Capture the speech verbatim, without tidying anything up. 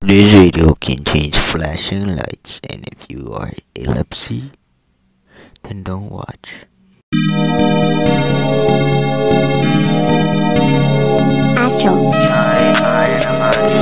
This video contains flashing lights, and if you are epilepsy, then don't watch. Astral.